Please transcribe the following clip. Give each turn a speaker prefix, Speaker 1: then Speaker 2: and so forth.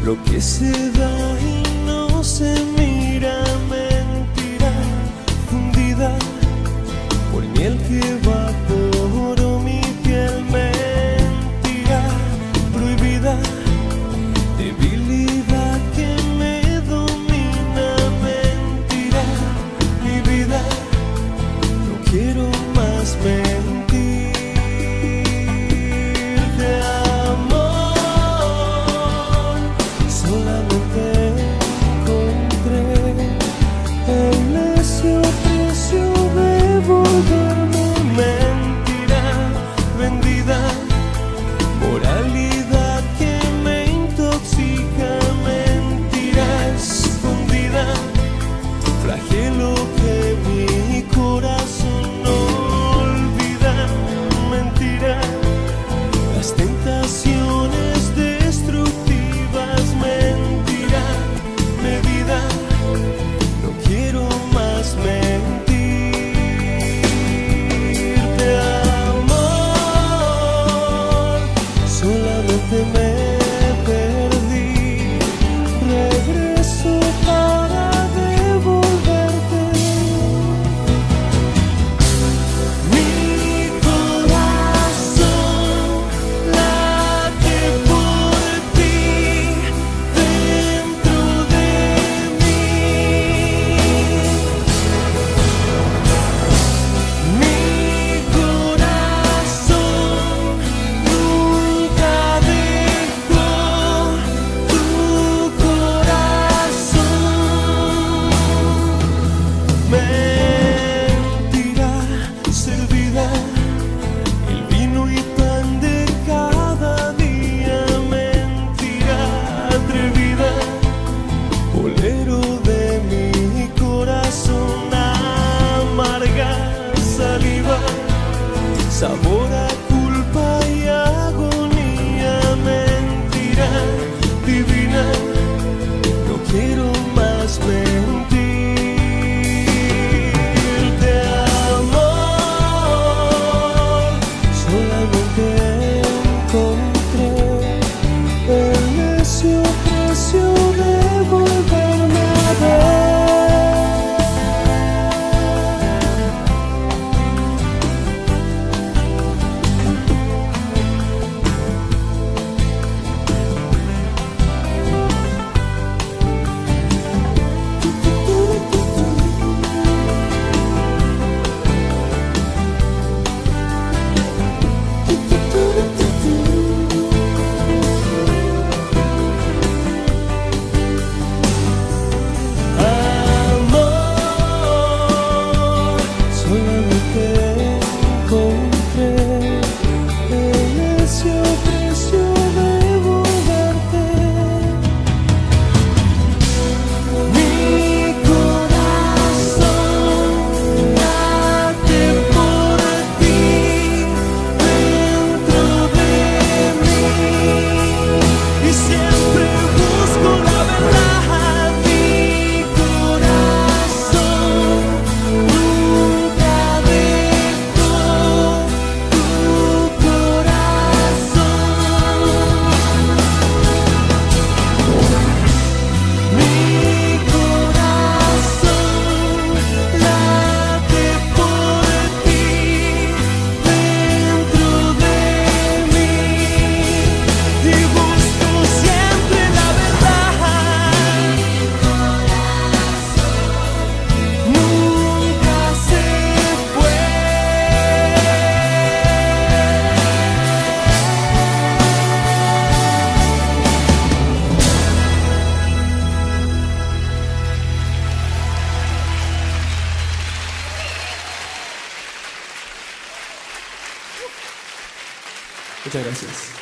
Speaker 1: lo que se da y no se mira, mentira fundida por miel que evaporó mi piel, mentira prohibida, debilidad que me domina, mentira, mi vida, no quiero más mentirte, amor, solamente encontré el necio precio de volverme mentira vendida, moralidad que me intoxica, mentira escondida, flagelo que mi corazón no olvida, mentira, las tentaciones destructivas, mentira, medida, no quiero más mentirte, amor, solamente me perdí, regreso para devolverte. Mi corazón late por ti dentro de mí. Mi corazón nunca dejó tu corazón. Mentira servida, el vino y pan de cada día, mentira atrevida, bolero de mi corazón, amarga saliva, sabor a culpa y agonía, mentira divina, no quiero más mentirte, amor, solamente encontré el necio precio de volverme a ver. Amor, solamente encontré el necio precio de volverte. Mi corazón late por ti dentro de mí y siempre busco la verdad. Mi corazón nunca dejó tu corazón. Mi corazón late por ti dentro de mí y busco siempre la verdad. Nunca se fue. Muchas gracias.